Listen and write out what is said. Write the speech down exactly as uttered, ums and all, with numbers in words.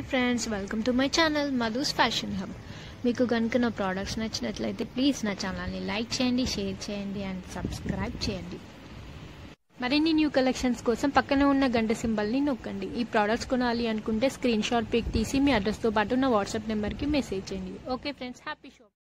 Hi friends, welcome to my channel Madhu's fashion hub. మీకు కనుక నా ప్రోడక్ట్స్ నచ్చినట్లయితే ప్లీజ్ నా ఛానల్ని లైక్ చేయండి, షేర్ చేయండి అండ్ సబ్స్క్రైబ్ చేయండి. మరిన్ని న్యూ కలెక్షన్స్ కోసం పక్కనే ఉన్న గంట సింబల్ని నొక్కండి. ఈ ప్రోడక్ట్స్ కొనాలి అనుకుంటే స్క్రీన్ షాట్ పిక్ తీసి మీ అడ్రస్తో పాటు నా వాట్సాప్ నెంబర్కి మెసేజ్ చేయండి. Okay friends, happy shop.